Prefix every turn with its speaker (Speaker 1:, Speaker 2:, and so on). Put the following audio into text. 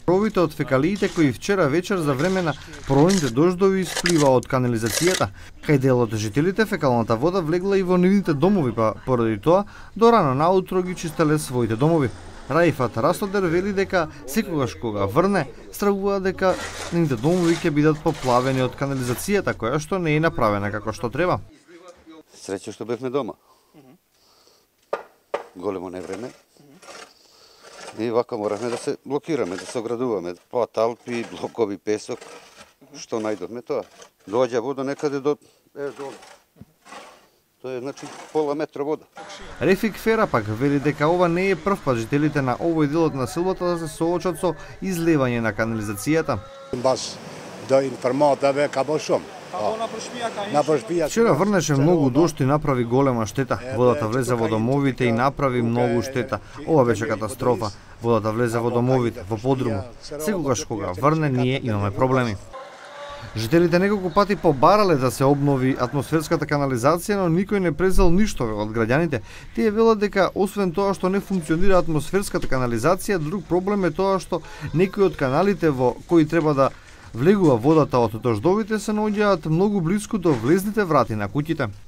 Speaker 1: Кровите од фекалиите кои вчера вечер за време на проливните дождови исплива од канализацијата, кај дел од жителите фекалната вода влегла и во нивните домови, па поради тоа до рано наутро ги чистеле своите домови. Раифат Растодер вели дека секогаш кога врне, стравува дека нивните домови ќе бидат поплавени од канализацијата која што не е направена како што треба.
Speaker 2: Среќа што бевме дома. Големо невреме. И вака моравме да се блокираме, да се оградуваме. Па талпи, блокови, песок. Што најдовме тоа? Доаѓа вода некаде до тоа е значи пола метра вода.
Speaker 1: Рефик Фера пак вели дека ова не е прв пат жителите на овој дел од населбата да се соочат со излевање на канализацијата.
Speaker 3: Баш до информатаве ка бошом.
Speaker 1: Вчера врнеше многу дожд и направи голема штета. Водата влезе во домовите и направи многу штета. Ова беше катастрофа. Водата влезе во домовите, во подрумот. Секогаш кога врне, ние имаме проблеми. Жителите неколку пати побарале да се обнови атмосферската канализација, но никој не презел ништо од граѓаните. Тие велат дека освен тоа што не функционира атмосферската канализација, друг проблем е тоа што некои од каналите во кои треба да влегува водата од дождовите се наоѓаат многу блиску до влезните врати на куќите.